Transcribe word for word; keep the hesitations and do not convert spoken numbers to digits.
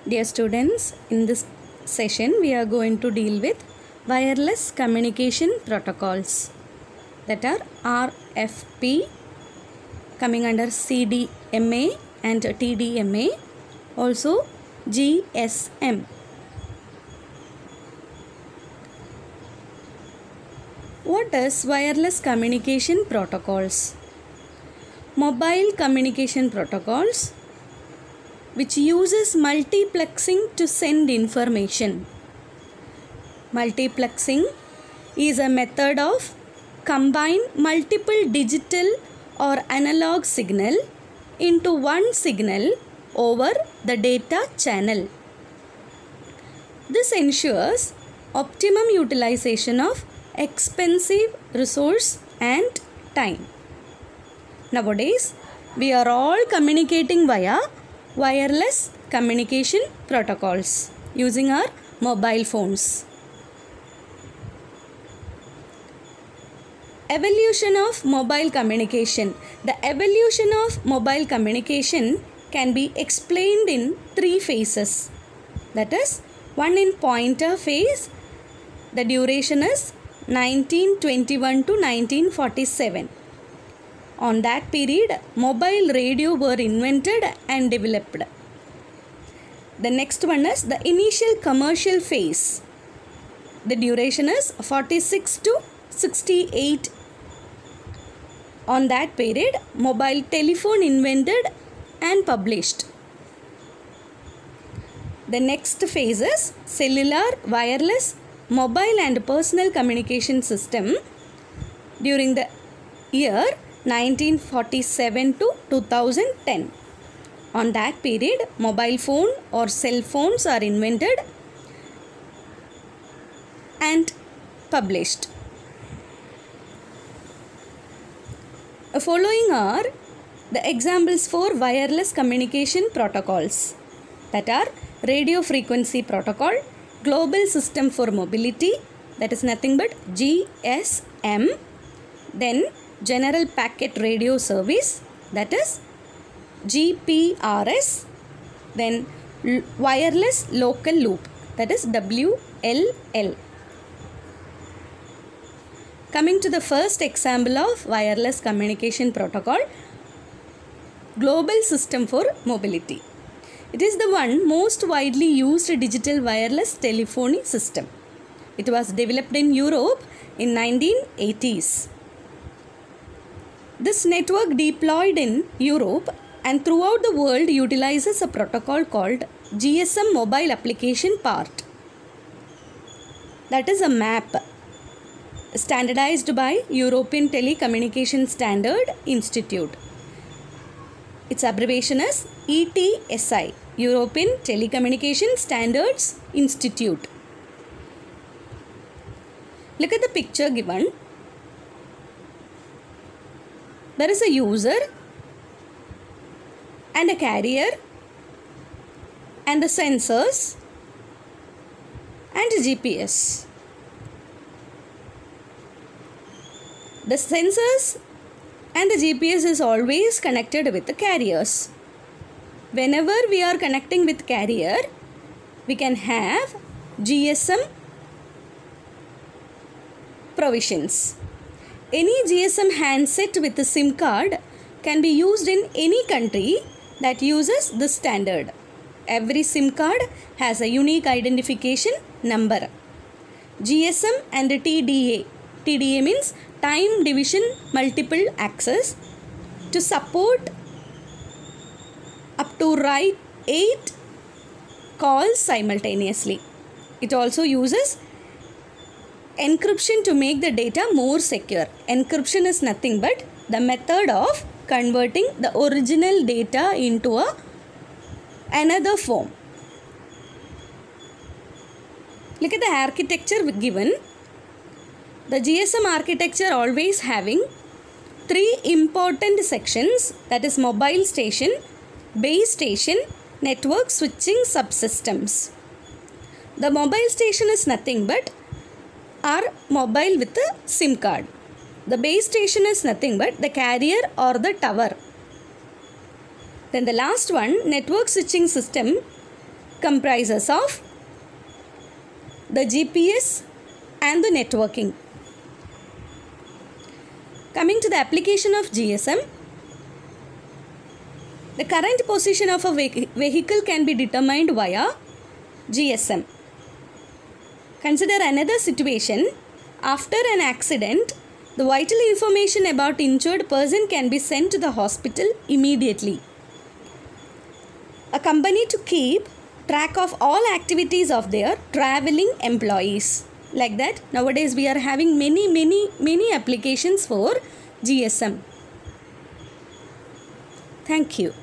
Dear students, in this session we are going to deal with wireless communication protocols, that are R F P, coming under C D M A and T D M A, also G S M. What is wireless communication protocols? Mobile communication protocols which uses multiplexing to send information. Multiplexing is a method of combine multiple digital or analog signal into one signal over the data channel. This ensures optimum utilization of expensive resource and time. Nowadays, we are all communicating via wireless communication protocols using our mobile phones. Evolution of mobile communication. The evolution of mobile communication can be explained in three phases. That is, one in pointer phase. The duration is nineteen twenty-one to nineteen forty-seven. On that period, mobile radio were invented and developed. The next one is the initial commercial phase. The duration is forty-six to sixty-eight. On that period, mobile telephone invented and published. The next phase is cellular, wireless, mobile and personal communication system during the year nineteen forty-seven to two thousand ten. On that period, mobile phone or cell phones are invented and published. Following are the examples for wireless communication protocols, that are radio frequency protocol, global system for mobility, that is nothing but G S M, then general packet radio service, that is G P R S, then wireless local loop, that is W L L. Coming to the first example of wireless communication protocol, global system for mobility. It is the one most widely used digital wireless telephony system. It was developed in Europe in nineteen eighties. This network deployed in Europe and throughout the world utilizes a protocol called G S M Mobile Application Part. That is a map standardized by European Telecommunication Standard Institute. Its abbreviation is E T S I, European Telecommunication Standards Institute. Look at the picture given. There is a user and a carrier and the sensors and a G P S. The sensors and the G P S is always connected with the carriers. Whenever we are connecting with carrier, we can have G S M provisions. Any G S M handset with a SIM card can be used in any country that uses this standard. Every SIM card has a unique identification number. G S M and T D A. T D A means time division multiple access to support up to write eight calls simultaneously. It also uses encryption to make the data more secure. Encryption is nothing but the method of converting the original data into a another form. Look at the architecture given. The G S M architecture always having three important sections, that is mobile station, base station, network switching subsystems. The mobile station is nothing but our mobile with a SIM card. The base station is nothing but the carrier or the tower. Then the last one, network switching system, comprises of the G P S and the networking. Coming to the application of G S M, the current position of a vehicle can be determined via G S M. Consider another situation. After an accident, the vital information about injured person can be sent to the hospital immediately. A company to keep track of all activities of their traveling employees. Like that, nowadays we are having many, many, many applications for G S M. Thank you.